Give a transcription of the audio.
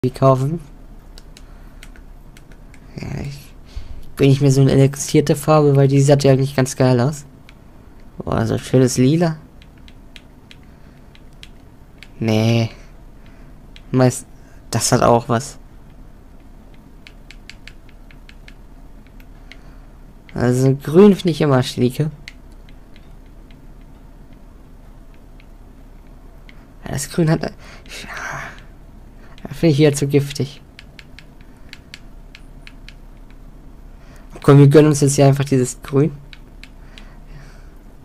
kaufen. Ja, gönne ich mir so eine elixierte Farbe, weil die sieht ja eigentlich ganz geil aus. Boah, so schönes Lila. Nee. Meist, das hat auch was. Also grün finde ich immer schnieke. Ja, das Grün hat... Ja, finde ich hier zu giftig. Komm, wir gönnen uns jetzt hier einfach dieses Grün.